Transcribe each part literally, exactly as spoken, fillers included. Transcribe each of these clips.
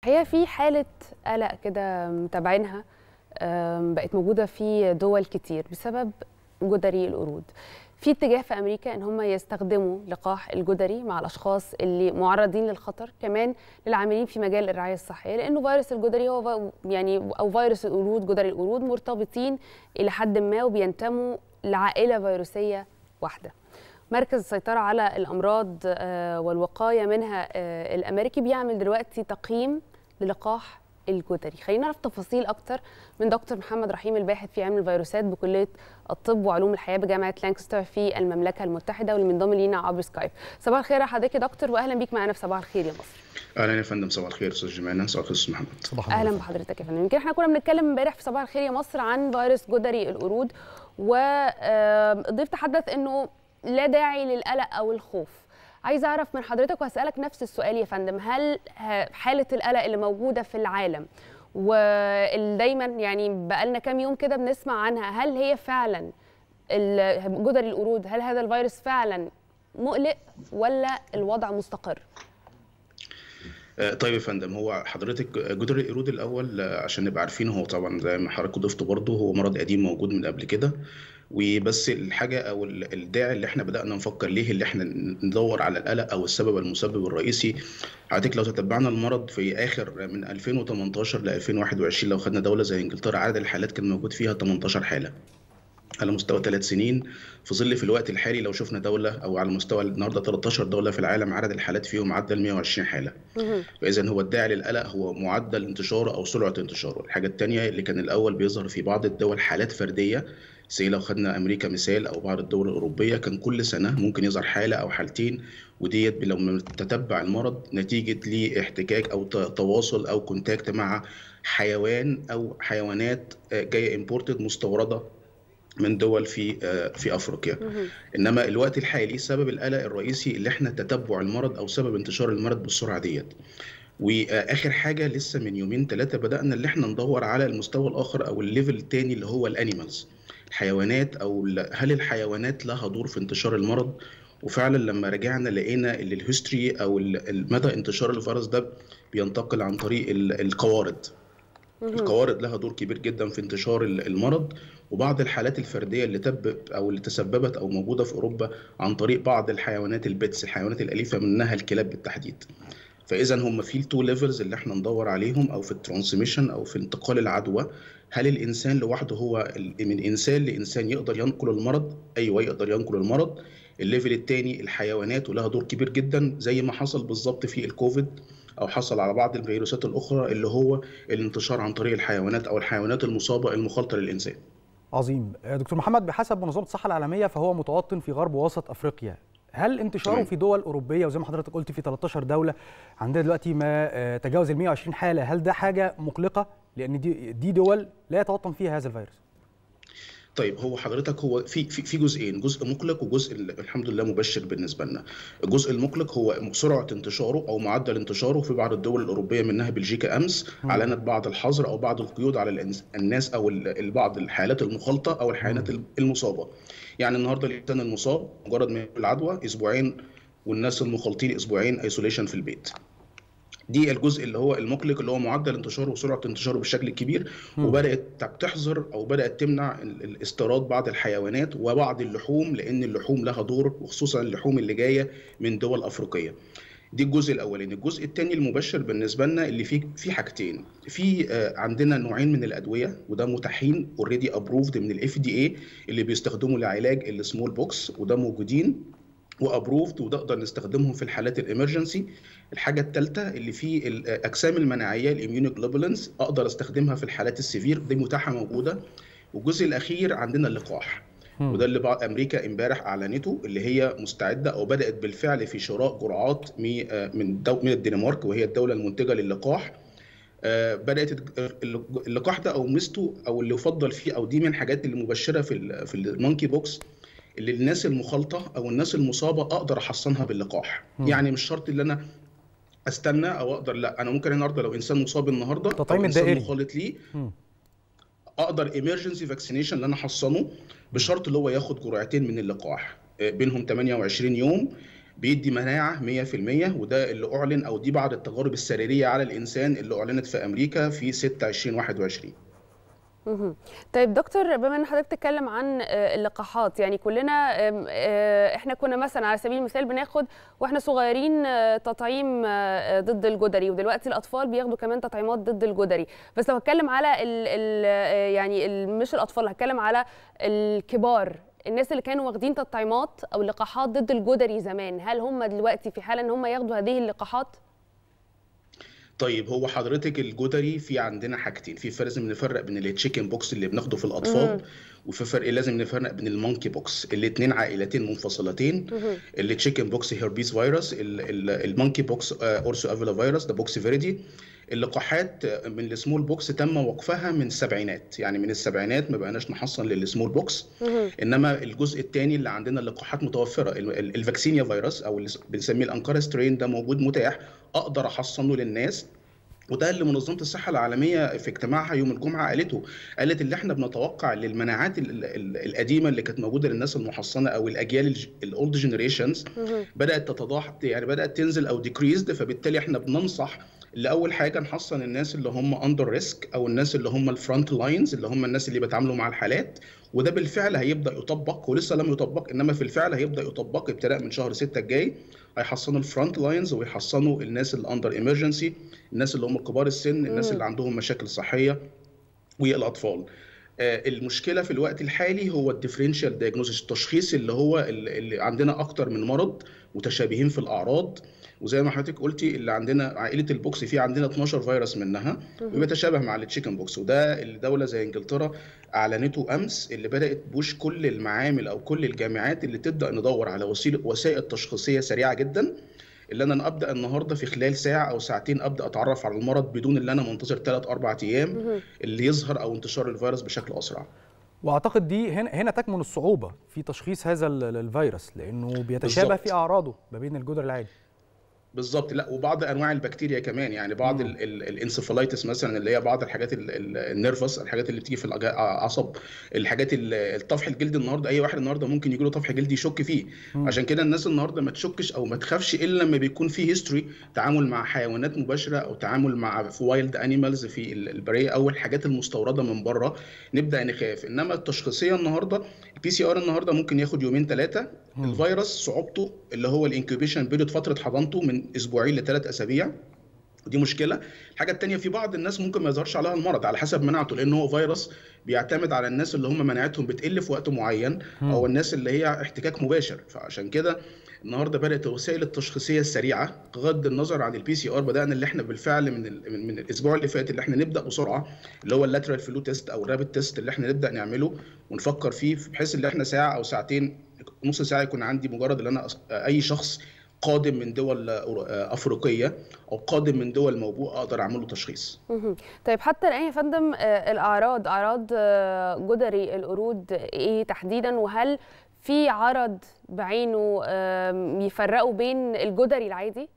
هي في حالة قلق كده متابعينها، آم، بقت موجودة في دول كتير بسبب جدري القرود. في اتجاه في أمريكا إن هم يستخدموا لقاح الجدري مع الأشخاص اللي معرضين للخطر، كمان للعاملين في مجال الرعاية الصحية، لأنه فيروس الجدري هو في- يعني أو فيروس القرود، جدري القرود مرتبطين إلى حد ما وبينتموا لعائلة فيروسية واحدة. مركز السيطرة على الأمراض آه، والوقاية منها آه، الأمريكي بيعمل دلوقتي تقييم للقاح الجدري. خلينا نعرف تفاصيل أكتر من دكتور محمد رحيم، الباحث في علم الفيروسات بكلية الطب وعلوم الحياة بجامعة لانكستر في المملكة المتحدة، واللي منضم لينا عبر سكايب. صباح الخير يا حضرتك يا دكتور، وأهلا بيك معنا في صباح الخير يا مصر. اهلا يا فندم. صباح الخير استاذ جمانه. صباح الخير استاذ محمد. صباح النور. أهلا بحضرتك يا فندم. يمكن احنا كنا بنتكلم امبارح في صباح الخير يا مصر عن فيروس جدري القرود، والضيف تحدث إنه لا داعي للقلق أو الخوف. عايزه اعرف من حضرتك وهسالك نفس السؤال يا فندم، هل حاله القلق اللي موجوده في العالم واللي دايما يعني بقالنا كام يوم كده بنسمع عنها، هل هي فعلا جدري القرود، هل هذا الفيروس فعلا مقلق ولا الوضع مستقر؟ طيب يا فندم، هو حضرتك جدري القرود الاول عشان نبقى عارفين، هو طبعا زي ما حضرتك ضفت برضه هو مرض قديم موجود من قبل كده، وبس الحاجه او الداعي اللي احنا بدانا نفكر ليه اللي احنا ندور على القلق او السبب المسبب الرئيسي. حضرتك لو تتبعنا المرض في اخر من ألفين وتمنتاشر ل ألفين وواحد وعشرين، لو خدنا دوله زي انجلترا عدد الحالات كان موجود فيها تمنتاشر حاله على مستوى ثلاث سنين، في ظل في الوقت الحالي لو شفنا دولة أو على مستوى النهارده تلتاشر دولة في العالم عدد الحالات فيهم معدل مئة وعشرين حالة. فإذا هو الداعي للقلق هو معدل انتشاره أو سرعة انتشاره. الحاجة الثانية اللي كان الأول بيظهر في بعض الدول حالات فردية، زي لو خدنا أمريكا مثال أو بعض الدول الأوروبية، كان كل سنة ممكن يظهر حالة أو حالتين، وديت لو تتبع المرض نتيجة لاحتكاك أو تواصل أو كونتاكت مع حيوان أو حيوانات جاية امبورتد مستوردة من دول في في افريقيا. انما الوقت الحالي سبب القلق الرئيسي اللي احنا تتبع المرض او سبب انتشار المرض بالسرعه ديت. واخر حاجه لسه من يومين ثلاثه بدانا اللي احنا ندور على المستوى الاخر او الليفل الثاني اللي هو الانيمالز، الحيوانات، او هل الحيوانات لها دور في انتشار المرض. وفعلا لما رجعنا لقينا ان الهيستوري او مدى انتشار الفيروس ده بينتقل عن طريق القوارض. القوارض لها دور كبير جدا في انتشار المرض، وبعض الحالات الفرديه اللي تب او اللي تسببت او موجوده في اوروبا عن طريق بعض الحيوانات البيتس، الحيوانات الاليفه منها الكلاب بالتحديد. فاذا هم في التو ليفلز اللي احنا ندور عليهم، او في الترانسميشن او في انتقال العدوى. هل الانسان لوحده هو من انسان لانسان يقدر ينقل المرض؟ ايوه يقدر ينقل المرض. الليفل الثاني الحيوانات، ولها دور كبير جدا زي ما حصل بالظبط في الكوفيد او حصل على بعض الفيروسات الاخرى، اللي هو الانتشار عن طريق الحيوانات او الحيوانات المصابه المخالطه للانسان. عظيم. دكتور محمد، بحسب منظمه الصحه العالميه فهو متوطن في غرب ووسط افريقيا، هل انتشاره تمام. في دول اوروبيه وزي ما حضرتك قلت في تلتاشر دوله عندنا دلوقتي ما تجاوز ال مئة وعشرين حاله، هل ده حاجه مقلقه لان دي دي دول لا يتوطن فيها هذا الفيروس؟ طيب هو حضرتك هو في في في جزئين، جزء مقلق وجزء الحمد لله مبشر بالنسبه لنا. الجزء المقلق هو سرعه انتشاره او معدل انتشاره في بعض الدول الاوروبيه منها بلجيكا امس اعلنت بعض الحظر او بعض القيود على الناس او بعض الحالات المخالطه او الحيوانات المصابه. يعني النهارده الانسان المصاب مجرد ما العدوى اسبوعين، والناس المخالطين اسبوعين ايسوليشن في البيت. دي الجزء اللي هو المقلق، اللي هو معدل انتشاره وسرعه انتشاره بالشكل الكبير. م. وبدات تحظر او بدات تمنع الاستيراد بعض الحيوانات وبعض اللحوم، لان اللحوم لها دور، وخصوصا اللحوم اللي جايه من دول افريقيه. دي الجزء الاولاني. الجزء الثاني المبشر بالنسبه لنا اللي فيه في حاجتين، في عندنا نوعين من الادويه وده متاحين اوريدي ابروفد من الاف دي اي اللي بيستخدموا لعلاج السمول بوكس، وده موجودين وابروفد وده نقدر نستخدمهم في الحالات الامرجنسي. الحاجه الثالثه اللي في الاجسام المناعيه الاميونوجلوبولينز اقدر استخدمها في الحالات السيفير، دي متاحه موجوده. والجزء الاخير عندنا اللقاح، وده اللي بعض امريكا امبارح اعلنته اللي هي مستعده او بدات بالفعل في شراء جرعات من من الدنمارك، وهي الدوله المنتجه للقاح. بدات اللقاح ده او ميزته او اللي يفضل فيه او دي من الحاجات اللي مبشره في في المونكي بوكس، اللي الناس المخالطه او الناس المصابه اقدر احصنها باللقاح. م. يعني مش شرط ان انا استنى او اقدر، لا انا ممكن النهارده لو انسان مصاب النهارده او انسان مخالط ليه اقدر ايمرجنسي فاكسينيشن اللي انا احصنه، بشرط اللي هو ياخد جرعتين من اللقاح بينهم ثمانية وعشرين يوم. بيدي مناعه مية في المية، وده اللي اعلن، او دي بعض التجارب السريريه على الانسان اللي اعلنت في امريكا في ستة عشرين واحد وعشرين. طيب دكتور، بما ان حضرتك بتتكلم عن اللقاحات، يعني كلنا احنا كنا مثلا على سبيل المثال بناخد واحنا صغيرين تطعيم ضد الجدري، ودلوقتي الاطفال بياخدوا كمان تطعيمات ضد الجدري. بس لو هتكلم على ال ال يعني ال مش الاطفال، هتكلم على الكبار، الناس اللي كانوا واخدين تطعيمات او لقاحات ضد الجدري زمان، هل هم دلوقتي في حاله ان هم ياخدوا هذه اللقاحات؟ طيب هو حضرتك الجدري في عندنا حاجتين، في فرق لازم نفرق بين التشيكن بوكس اللي بناخده في الاطفال، وفي فرق لازم نفرق بين المونكي بوكس. الاثنين عائلتين منفصلتين. التشيكن بوكس هيربيس فيروس، المونكي بوكس اورسو افيلا فيروس ده بوكس فيريدي. اللقاحات من السمول بوكس تم وقفها من السبعينات، يعني من السبعينات ما بقناش نحصن للسمول بوكس. انما الجزء الثاني اللي عندنا اللقاحات متوفره، الفاكسينيا فيروس او اللي بنسميه الانكارا سترين ده موجود متاح، اقدر احصنه للناس. وده اللي منظمه الصحه العالميه في اجتماعها يوم الجمعه قالته، قالت اللي احنا بنتوقع للمناعات القديمه اللي كانت موجوده للناس المحصنه او الاجيال الاولد جنريشنز بدات تتضاعف، يعني بدات تنزل او ديكريزد. فبالتالي احنا بننصح لاول حاجه نحصن الناس اللي هم اندر ريسك، او الناس اللي هم الفرونت لاينز، اللي هم الناس اللي بيتعاملوا مع الحالات. وده بالفعل هيبدا يطبق، ولسه لم يطبق، انما في الفعل هيبدا يطبق ابتداء من شهر ستة الجاي. هيحصنوا الفرونت لاينز ويحصنوا الناس اللي اندر ايمرجنسي، الناس اللي هم كبار السن، الناس اللي عندهم مشاكل صحيه، والاطفال. المشكله في الوقت الحالي هو الديفرنشال دايجنوستس، التشخيص اللي هو اللي عندنا اكتر من مرض متشابهين في الاعراض. وزي ما حضرتك قلتي اللي عندنا عائله البوكس في عندنا اتناشر فيروس منها وبيتشابه مع التشيكن بوكس، وده اللي دوله زي انجلترا اعلنته امس، اللي بدات بوش كل المعامل او كل الجامعات اللي تبدا ندور على وسيله وسائل تشخيصيه سريعه جدا، اللي انا ابدا النهارده في خلال ساعه او ساعتين ابدا اتعرف على المرض بدون اللي انا منتظر ثلاث اربع ايام اللي يظهر او انتشار الفيروس بشكل اسرع. واعتقد دي هنا هنا تكمن الصعوبه في تشخيص هذا الفيروس، لانه بيتشابه بالزبط. في اعراضه ما بين الجدري العادي. بالظبط. لا وبعض انواع البكتيريا كمان، يعني بعض الانسفالايتس مثلا، اللي هي بعض الحاجات النيرفس، الحاجات اللي بتيجي في العصب، الحاجات الطفح الجلدي. النهارده اي واحد النهارده ممكن يجي له طفح جلدي يشك فيه. مم. عشان كده الناس النهارده ما تشكش او ما تخافش الا لما بيكون في هيستوري تعامل مع حيوانات مباشره او تعامل مع وايلد انيمالز في البريه او الحاجات المستورده من بره، نبدا نخاف. انما التشخيصيه النهارده البي سي ار النهارده ممكن ياخد يومين ثلاثه. الفيروس صعوبته اللي هو الانكيوبيشن بيريود، فتره حضانته من اسبوعين لثلاث اسابيع، ودي مشكله. الحاجه الثانيه في بعض الناس ممكن ما يظهرش عليها المرض على حسب مناعته، لان هو فيروس بيعتمد على الناس اللي هم مناعتهم بتقل في وقت معين او الناس اللي هي احتكاك مباشر. فعشان كده النهارده بدات الوسائل التشخيصيه السريعه بغض النظر عن البي سي ار. بدانا اللي احنا بالفعل من من, من الاسبوع اللي فات اللي احنا نبدا بسرعه، اللي هو اللاترال فلو تيست او الرابid تيست، اللي احنا نبدا نعمله ونفكر فيه، بحيث ان احنا ساعه او ساعتين نص ساعه يكون عندي مجرد ان انا اي شخص قادم من دول افريقيه او قادم من دول موبوءه اقدر اعمل له تشخيص. طيب حتى الان يا فندم الاعراض، اعراض جدري القرود ايه تحديدا؟ وهل في عرض بعينه يفرقوا بين الجدري العادي؟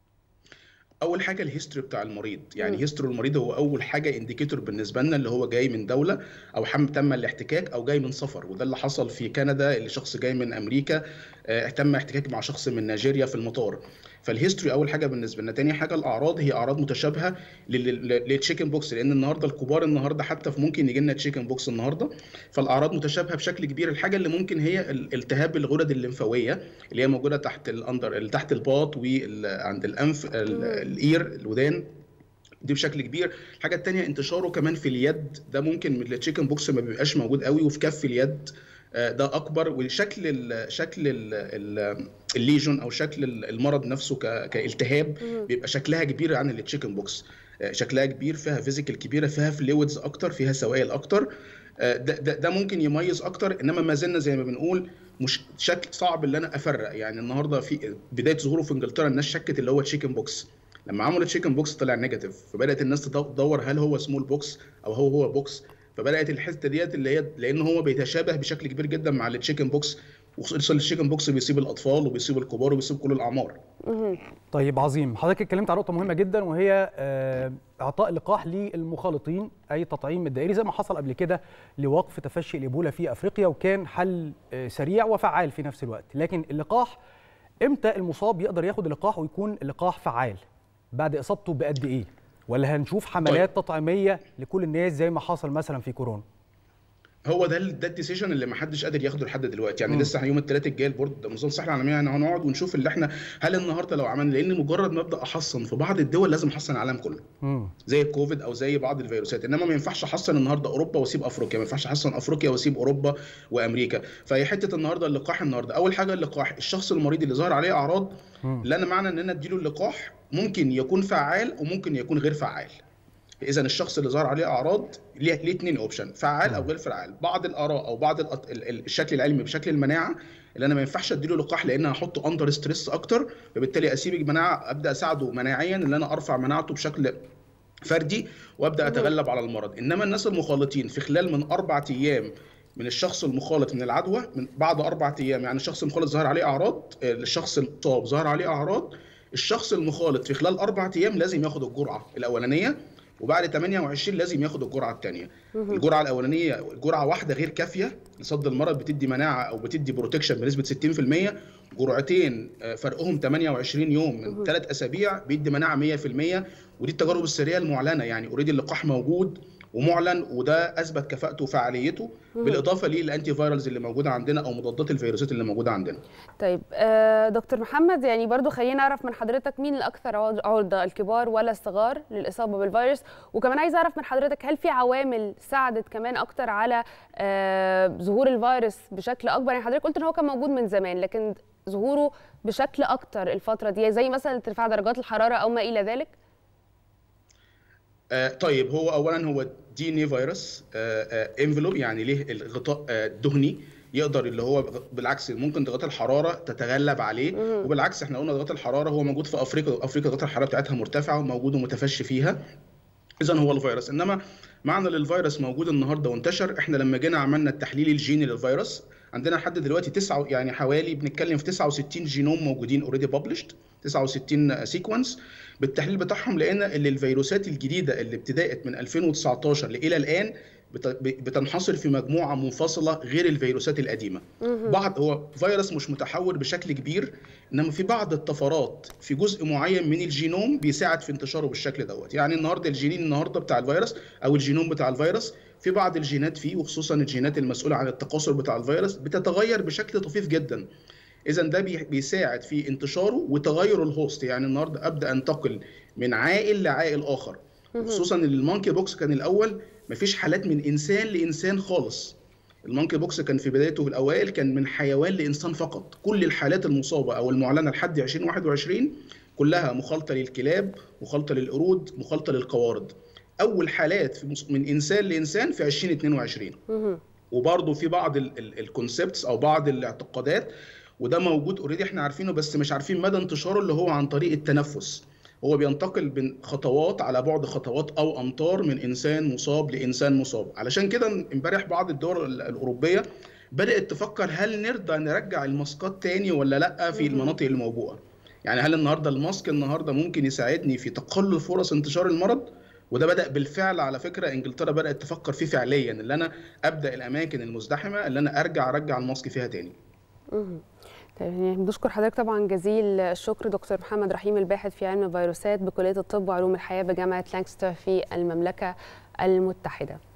اول حاجه الهيستوري بتاع المريض، يعني هيستوري المريض هو اول حاجه انديكيتور بالنسبه لنا، اللي هو جاي من دوله او حم تم الاحتكاك او جاي من سفر. وده اللي حصل في كندا، اللي شخص جاي من امريكا تم احتكاك مع شخص من نيجيريا في المطار. فالهيستوري اول حاجه بالنسبه لنا. تاني حاجه الاعراض هي اعراض متشابهه للتشيكن بوكس، لان النهارده الكبار النهارده حتى ممكن يجي لنا تشيكن بوكس النهارده، فالاعراض متشابهه بشكل كبير. الحاجه اللي ممكن هي التهاب الغدد الليمفاويه اللي هي موجوده تحت الاندر اللي تحت الباط وعند الانف الاير الودان، دي بشكل كبير. الحاجه الثانيه انتشاره كمان في اليد، ده ممكن من التشيكن بوكس ما بيبقاش موجود قوي، وفي كف اليد ده اكبر. وشكل ال شكل ال الليجون او شكل المرض نفسه كالتهاب بيبقى شكلها كبير عن التشيكن بوكس، شكلها كبير، فيها فيزيكال كبيره، فيها فلويدز اكتر، فيها سوائل اكتر. ده, ده, ده ممكن يميز اكتر. انما ما زلنا زي ما بنقول مش شكل صعب اللي انا افرق. يعني النهارده في بدايه ظهوره في انجلترا الناس شكت اللي هو تشيكن بوكس، لما عملوا تشيكن بوكس طلع نيجاتيف، فبدات الناس تدور هل هو سمول بوكس او هو هو بوكس. فبدات الحته ديت اللي هي لان هو بيتشابه بشكل كبير جدا مع التشيكن بوكس، وخصوصا التشيكن بوكس بيصيب الاطفال وبيصيب الكبار وبيصيب كل الاعمار. طيب عظيم، حضرتك اتكلمت على نقطه مهمه جدا، وهي اعطاء لقاح للمخالطين، اي تطعيم الدائري زي ما حصل قبل كده لوقف تفشي الايبولا في افريقيا، وكان حل سريع وفعال في نفس الوقت. لكن اللقاح امتى المصاب يقدر ياخد اللقاح ويكون اللقاح فعال؟ بعد اصابته بقد ايه؟ ولا هنشوف حملات طيب. تطعيميه لكل الناس زي ما حصل مثلا في كورونا؟ هو ده ده الديسيجن اللي ما حدش قادر ياخده لحد دلوقتي، يعني م. لسه يوم الثلاث الجاي البورد منظمه الصحه العالميه يعني هنقعد ونشوف اللي احنا هل النهارده لو عملنا، لان مجرد ما ابدا احصن في بعض الدول لازم احصن العالم كله م. زي الكوفيد او زي بعض الفيروسات، انما ما ينفعش احصن النهارده اوروبا واسيب افريقيا، ما ينفعش احصن افريقيا واسيب اوروبا وامريكا. فهي حته النهارده اللقاح، النهارده اول حاجه اللقاح الشخص المريض اللي ظهر عليه اعراض م. لان معنى ان انا اديله اللقاح ممكن يكون فعال وممكن يكون غير فعال. اذا الشخص اللي ظهر عليه اعراض ليه ليه اثنين اوبشن، فعال او غير فعال. بعض الاراء او بعض الشكل العلمي بشكل المناعه اللي انا ما ينفعش اديله لقاح لان هحطه اندر ستريس اكتر، فبالتالي اسيب المناعه ابدا اساعده مناعيا ان انا ارفع مناعته بشكل فردي وابدا اتغلب على المرض. انما الناس المخالطين في خلال من اربع ايام من الشخص المخالط من العدوى، من بعد اربع ايام يعني الشخص المخالط ظهر عليه اعراض، الشخص المصاب ظهر عليه اعراض، الشخص المخالط في خلال اربع ايام لازم ياخد الجرعه الاولانيه، وبعد ثمانية وعشرين لازم ياخد الجرعه الثانيه. الجرعه الاولانيه جرعه واحده غير كافيه لصد المرض، بتدي مناعه او بتدي بروتكشن بنسبه ستين في المية. جرعتين فرقهم ثمانية وعشرين يوم من ثلاث اسابيع بيدي مناعه مية في المية، ودي التجارب السريه المعلنه، يعني اوريدي اللقاح موجود ومعلن وده اثبت كفاءته وفعاليته، بالاضافه للانتي فايرالز اللي موجوده عندنا او مضادات الفيروسات اللي موجوده عندنا. طيب دكتور محمد، يعني برضو خلينا نعرف من حضرتك مين الاكثر عرضه، الكبار ولا الصغار للاصابه بالفيروس؟ وكمان عايز اعرف من حضرتك هل في عوامل ساعدت كمان اكتر على ظهور الفيروس بشكل اكبر؟ يعني حضرتك قلت ان هو كان موجود من زمان لكن ظهوره بشكل اكتر الفتره دي زي مثلا ارتفاع درجات الحراره او ما الى ذلك؟ آه طيب هو اولا هو دي ان اي فيروس انفلوب، يعني ليه الغطاء آه دهني يقدر اللي هو بالعكس ممكن ضغط الحراره تتغلب عليه، وبالعكس احنا قلنا ضغط الحراره هو موجود في افريقيا، افريقيا ضغط الحراره بتاعتها مرتفعه وموجود ومتفشي فيها، اذا هو الفيروس. انما معنى للفيروس موجود النهارده وانتشر، احنا لما جينا عملنا التحليل الجيني للفيروس عندنا لحد دلوقتي تسعة يعني حوالي بنتكلم في تسعة وستين جينوم موجودين اوريدي ببلشد، تسعة وستين سيكونس بالتحليل بتاعهم، لقينا ان الفيروسات الجديده اللي ابتدات من ألفين وتسعتاشر الى الان بتنحصر في مجموعه منفصله غير الفيروسات القديمه. بعض هو فيروس مش متحور بشكل كبير، انما في بعض الطفرات في جزء معين من الجينوم بيساعد في انتشاره بالشكل دوت. يعني النهارده الجينين النهارده بتاع الفيروس او الجينوم بتاع الفيروس في بعض الجينات فيه، وخصوصا الجينات المسؤوله عن التكاثر بتاع الفيروس بتتغير بشكل طفيف جدا. اذا ده بيساعد في انتشاره وتغير الهوست، يعني النهارده ابدا انتقل من عائل لعائل اخر، خصوصا ان المونكي بوكس كان الاول مفيش حالات من انسان لانسان خالص. المونكي بوكس كان في بدايته في الاوائل كان من حيوان لانسان فقط، كل الحالات المصابه او المعلنه لحد ألفين وواحد وعشرين كلها مخالطه للكلاب، مخالطه للقرود، مخالطه للقوارض. اول حالات من انسان لانسان في ألفين واثنين وعشرين. وبرضه في بعض الكونسبتس او بعض الاعتقادات وده موجود اوريدي احنا عارفينه بس مش عارفين مدى انتشاره، اللي هو عن طريق التنفس. هو بينتقل بين خطوات على بعد خطوات او امتار من انسان مصاب لانسان مصاب. علشان كده امبارح بعض الدول الاوروبيه بدات تفكر هل نرضى نرجع الماسكات تاني ولا لا في المناطق الموبوءه. يعني هل النهارده الماسك النهارده ممكن يساعدني في تقلل فرص انتشار المرض؟ وده بدا بالفعل على فكره، انجلترا بدات تفكر فيه فعليا، اللي انا ابدا الاماكن المزدحمه اللي انا ارجع ارجع الماسك فيها تاني. طيب بشكر حضرتك طبعا جزيل الشكر دكتور محمد رحيم، الباحث في علم الفيروسات بكليه الطب وعلوم الحياه بجامعه لانكستر في المملكه المتحده.